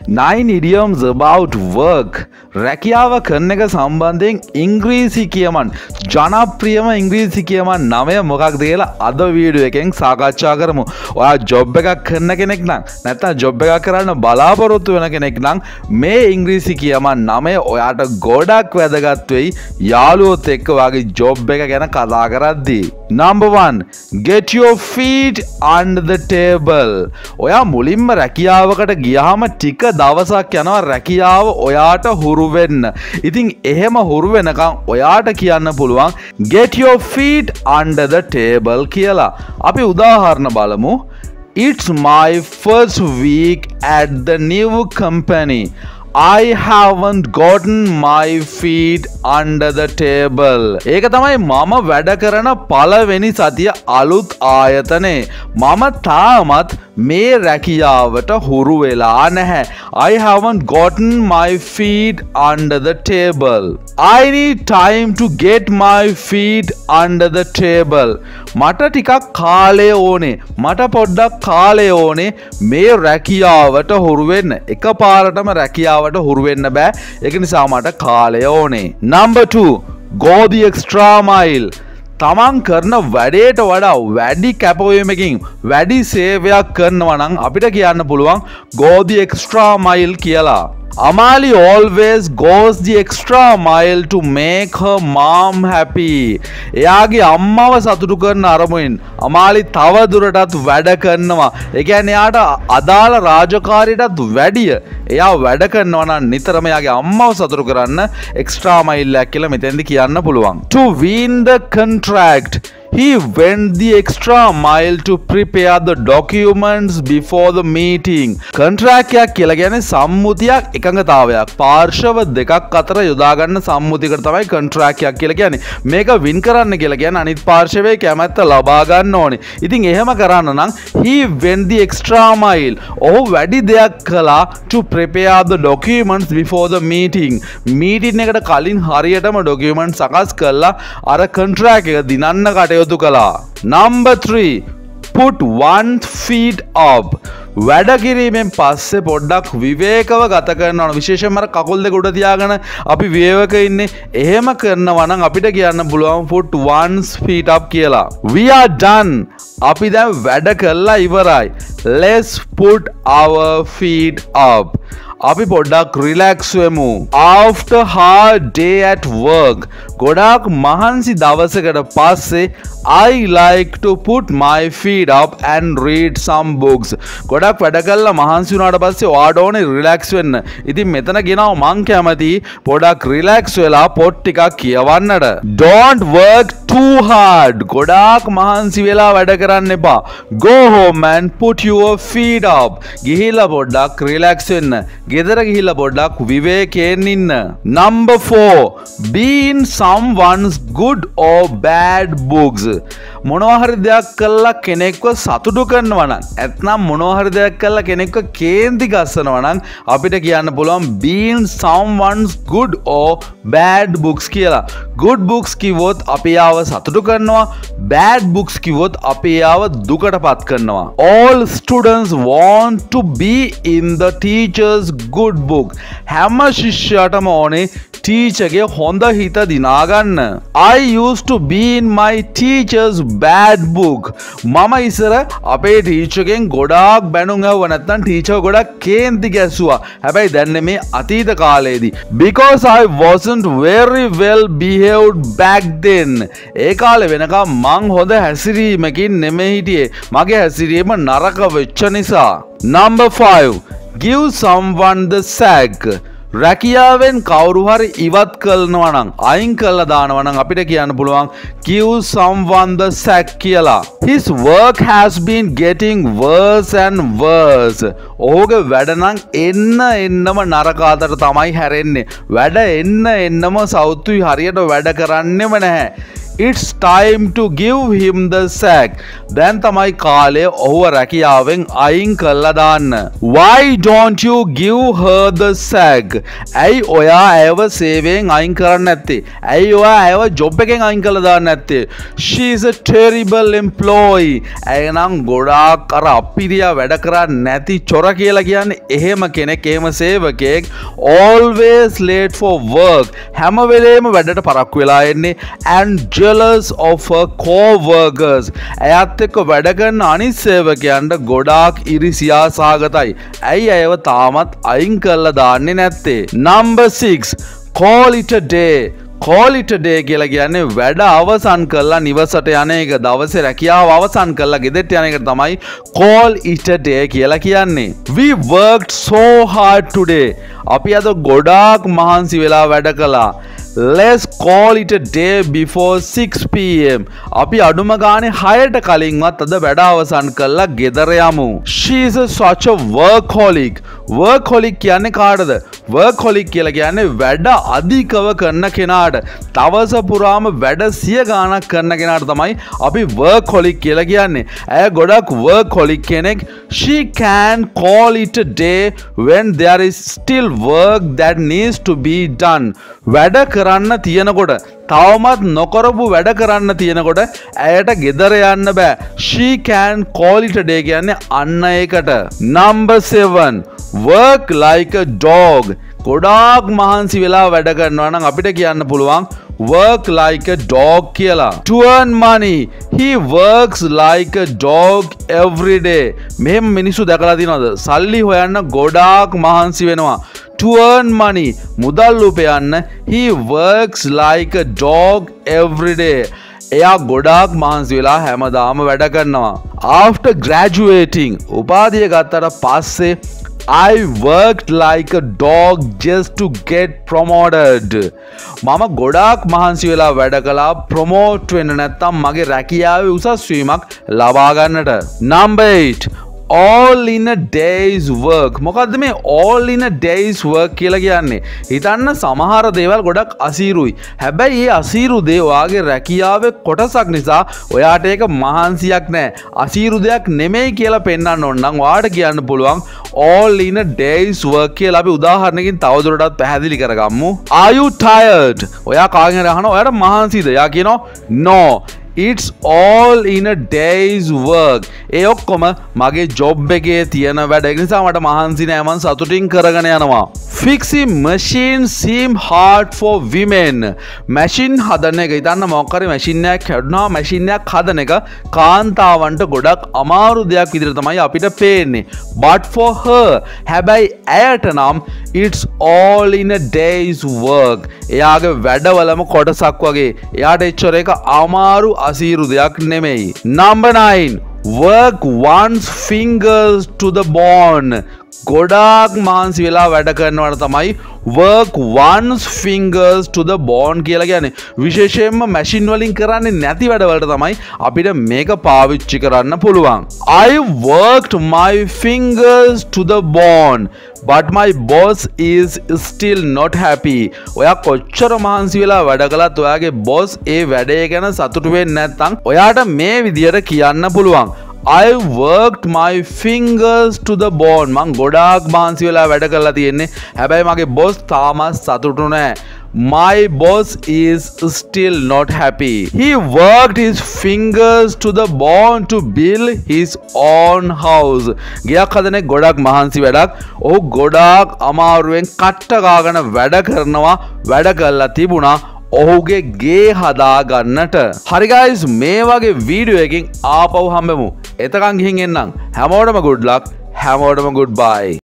9 idioms about work. රැකියාව කරන එක සම්බන්ධයෙන් ඉංග්‍රීසි කියමන් ජනප්‍රියම ඉංග්‍රීසි කියමන් 9 මොකක්ද කියලා අද වීඩියෝ එකෙන් සාකච්ඡා කරමු. ඔයා ජොබ් එකක් කරන කෙනෙක් නම් නැත්නම් ජොබ් එකක් කරන්න බලාපොරොත්තු වෙන කෙනෙක් නම් මේ ඉංග්‍රීසි කියමන් 9 ඔයාට ගොඩක් වැදගත් වෙයි යාළුවොත් එක්ක ඔයාගේ ජොබ් එක ගැන කතා කරද්දී. Number 1, get your feet under the table. ඔයා මුලින්ම රැකියාවකට ගියාම ටික දවසක් යනවා රැකියාව ඔයාට හුරු වෙන්න. ඉතින් එහෙම හුරු වෙනකන් ඔයාට කියන්න පුළුවන් get your feet under the table කියලා. අපි උදාහරණ බලමු. It's my first week at the new company. I haven't gotten my feet under the table. ඒක තමයි මම වැඩ කරන පළවෙනි සතිය අලුත් ආයතනේ. මම තාමත් මේ රැකියාවට හුරු වෙලා නැහැ. I haven't gotten my feet under the table. I need time to get my feet under the table. මට ටිකක් කාලය ඕනේ. මට පොඩ්ඩක් කාලය ඕනේ මේ රැකියාවට හුරු වෙන්න. එකපාරටම රැකියාවට හුරු වෙන්න බෑ. ඒක නිසා මට කාලය ඕනේ. Number 2, go the extra mile. තමන් කරන වැඩේට වඩා වැඩි කැපවීමකින් වැඩි සේවයක් කරනවා නම් අපිට කියන්න පුළුවන් go the extra mile කියලා. Amali always goes the extra mile to make her mom happy. එයාගේ අම්මව සතුටු කරන අරමුණින් අමාලි තව දුරටත් වැඩ කරනවා. ඒ කියන්නේ එයාට අදාළ රාජකාරියටත් වැඩිය එයා වැඩ කරනවා නම් නිතරම එයාගේ අම්මව සතුටු කරන්න extra mile එකක් කියලා මෙතෙන්දි කියන්න පුළුවන්. To win the contract, he went the extra mile to prepare the documents before the meeting. Contract එකක් කියලා කියන්නේ සම්මුතියක් එකඟතාවයක්. පාර්ශව දෙකක් අතර යොදා ගන්න සම්මුතියකට තමයි contract එකක් කියලා කියන්නේ. මේක win කරන්න කියලා කියන්නේ අනිත් පාර්ශවයේ කැමැත්ත ලබා ගන්න ඕනේ. ඉතින් එහෙම කරන්න නම් he went the extra mile. ඔහු වැඩි දෙයක් කළා to prepare the documents before the meeting. meeting එකට කලින් හරියටම document සකස් කරලා අර contract එක දිනන්න කටයුතු Number 3, put one feet up. වැඩ කිරීමෙන් පස්සේ පොඩ්ඩක් විවේකව ගත කරනවා. විශේෂයෙන්ම අර කකුල් දෙක උඩ තියාගෙන අපි විවේක ඉන්නේ. එහෙම කරනවා නම් අපිට කියන්න පුළුවන් put one feet up කියලා. We are done. අපි දැන් වැඩ කළා ඉවරයි. Let's put our feet up. අපි පොඩ්ඩක් රිලැක්ස් වෙමු. After hard day at work, ගොඩාක් මහන්සි දවසකට පස්සේ I like to put my feet up and read some books. ගොඩක් වැඩ කළා මහන්සි වුණාට පස්සේ ඔයාට ඕනේ රිලැක්ස් වෙන්න. ඉතින් මෙතන කියනවා මං කැමති පොඩක් රිලැක්ස් වෙලා පොත් ටිකක් කියවන්නට. Don't work too hard. ගොඩාක් මහන්සි වෙලා වැඩ කරන්න එපා. Go home and put your feet up. ගිහිල්ලා පොඩ්ඩක් රිලැක්ස් වෙන්න. ගෙදර ගිහිල්ලා පොඩ්ඩක් විවේකයෙන් ඉන්න. Number 4, be in someone's good or bad books. මොනවා හරි දෙයක් කළා කෙනෙක්ව සතුටු කරනවා නම් නැත්නම් මොනවා හරි දෙයක් කළා කෙනෙක්ව කේන්ති ගස්සනවා නම් අපිට කියන්න පුළුවන් be in someone's good or bad books කියලා. good books කිව්වොත් අපි යාව සතුටු කරනවා. bad books කිව්වොත් අපි යාව දුකටපත් කරනවා. all students want to be in the teacher's good book. හැම ශිෂ්‍යයාටම ඕනේ ටීචර්ගේ හොඳ හිත දිනා ගන්න. I used to be in my teacher's bad book. මම ඉස්සර අපේ ටීචර්ගෙන් ගොඩාක් බැනුම් ඇහුවා නැත්නම් ටීචර් ගොඩක් කේන්ති ගැස්සුවා. හැබැයි දැන් නෙමේ අතීත කාලේදී. Because I wasn't very well behaved back then. ඒ කාලේ වෙනකම් මං හොඳ හැසිරීමකින් නෙමෙයි හිටියේ. මගේ හැසිරීම නරක වෙච්ච නිසා. Number 5, give someone the sack. රැකියාවෙන් කවුරු හරි ඉවත් කරනවා නම් අයින් කරලා දානවා නම් අපිට කියන්න පුළුවන් give someone the sack කියලා. His work has been getting worse and worse. ඔහුගේ වැඩ නම් එන්නම නරක අතට තමයි හැරෙන්නේ. වැඩ එන්නම සෞතුයි හරියට වැඩ කරන්නෙම නැහැ. It's time to give him the sack. දැන් තමයි කාලය ඔහුව රැකියාවෙන් අයින් කළා දාන්න. Why don't you give her the sack? ඇයි ඔයා ඇයව සේවයෙන් අයින් කරන්නේ නැත්තේ? ඇයි ඔයා ඇයව ජොබ් එකෙන් අයින් කළා දාන්නේ නැත්තේ? She is a terrible employee. ඇය නම් ගොඩාක් අර අපිරියා වැඩ කරන්නේ නැති චොර කියලා කියන්නේ එහෙම කෙනෙක්, එහෙම සේවකයෙක්. Always late for work. හැම වෙලේම වැඩට පරක්කු වෙලා එන්නේ. And jealous of her co-workers. ඇයත් එක්ක වැඩ කරන අනිත් සේවකයන්ට ගොඩාක් ඉරිසියා සහගතයි. ඇයි ඇයව තාමත් අයින් කරලා දාන්නේ නැත්තේ? Number 6. Call it a day. Call it a day කියලා කියන්නේ වැඩ අවසන් කරලා නිවසට යන එක. දවසේ රැකියාව අවසන් කරලා ගෙදරට යන එක තමයි call it a day කියලා කියන්නේ. We worked so hard today. අපි අද ගොඩාක් මහන්සි වෙලා වැඩ කළා. Let's call it a day before 6 PM. අපි අඩුම ගානේ 6ට කලින්වත් අද වැඩ අවසන් කරලා ගෙදර යමු. She is such a workaholic. Workaholic කියන්නේ කාටද? Workaholic කියලා කියන්නේ වැඩ අධිකව කරන කෙනාට. දවස පුරාම වැඩ 100 ගාණක් කරන කෙනාට තමයි අපි workaholic කියලා කියන්නේ. ඇය ගොඩක් workaholic කෙනෙක්. She can call it a day when there is still work that needs to be done. වැඩ කරන්න තියෙනකොට තවමත් නොකරපු වැඩ කරන්න තියෙනකොට ඇයට ගෙදර යන්න බෑ. She can call it a day කියන්නේ අන්න ඒකට. Number 7. Work like a dog. ගොඩාක් මහන්සි වෙලා වැඩ කරනවා නම් අපිට කියන්න පුළුවන් work like a dog කියලා. To earn money, he works like a dog every day. මෙහෙම මිනිස්සු දැකලා තියෙනවද? සල්ලි හොයන්න ගොඩාක් මහන්සි වෙනවා. To earn money, මුදල් උපයන්න, he works like a dog every day. එයා ගොඩාක් මහන්සි වෙලා හැමදාම වැඩ කරනවා. After graduating, උපාධිය ගත්තට පස්සේ I worked like a dog just to get promoted. මම ගොඩාක් මහන්සි වෙලා වැඩ කළා ප්‍රොමෝට් වෙන්න නැත්තම් මගේ රැකියාවේ උසස් වීමක් ලබා ගන්නට. Number 8. All in a day's work. මොකද්ද මේ all in a day's work කියලා කියන්නේ? හිතන්න සමහර දේවල් ගොඩක් අසීරුයි. හැබැයි මේ අසීරු දේ ඔයාගේ රැකියාවේ කොටසක් නිසා ඔයාට ඒක මහන්සියක් නෑ. අසීරු දෙයක් නෙමෙයි කියලා පෙන්වන්න ඕන නම් ඔයාට කියන්න පුළුවන් all in a day's work කියලා. අපි උදාහරණයකින් තවදුරටත් පැහැදිලි කරගමු. Are you tired? ඔයා කාගෙන් හරි අහනවා ඔයාට මහන්සිද? එයා කියනවා no. It's all in a day's work. ඒ ඔක්කොම මගේ ජොබ් එකේ තියෙන වැඩ. ඒ නිසා මට මහන්සි නෑ, මං සතුටින් කරගෙන යනවා. Fixing machines seem hard for women. Machine හදන එක, හිතන්න මොකක් හරි මැෂින් එකක් හැදුනා, මැෂින් එකක් හදන එක කාන්තාවන්ට ගොඩක් අමාරු දෙයක් විදිහට තමයි අපිට පේන්නේ. But for her, හැබැයි ඇයට නම් it's all in a day's work. එයාගේ වැඩවලම කොටසක් වගේ. එයාට එච්චර එක අමාරු අසීරු දෙයක් නෙමෙයි. Number 9. Work one's fingers to the bone. ගොඩාක් මහන්සි වෙලා වැඩ කරනවට තමයි work one's fingers to the bone කියලා කියන්නේ. විශේෂයෙන්ම මැෂින් වලින් කරන්නේ නැති වැඩවලට තමයි අපිට මේක පාවිච්චි කරන්න පුළුවන්. I worked my fingers to the bone but my boss is still not happy. ඔයා කොච්චර මහන්සි වෙලා වැඩ කළත් ඔයාගේ boss ඒ වැඩේ ගැන සතුටු වෙන්නේ නැත්නම් ඔයාට මේ විදියට කියන්න පුළුවන්. I worked my fingers to the bone. මං ගොඩාක් මහන්සි වෙලා වැඩ කරලා තියෙන්නේ. හැබැයි මගේ boss තාමත් සතුටු නෑ. My boss is still not happy. He worked his fingers to the bone to build his own house. ගයක් හදන එක ගොඩක් මහන්සි වැඩක්. ඔහු ගොඩාක් අමාරුවෙන් කට්ට ගාගෙන වැඩ කරනවා. වැඩ කරලා තිබුණා ඔහුගේ ගේ හදා ගන්නට. හරි guys, මේ වගේ වීඩියෝ එකකින් ආපහු හම්බෙමු. එතකන් ගිහින් එන්නම්. හැමෝටම good luck. හැමෝටම goodbye.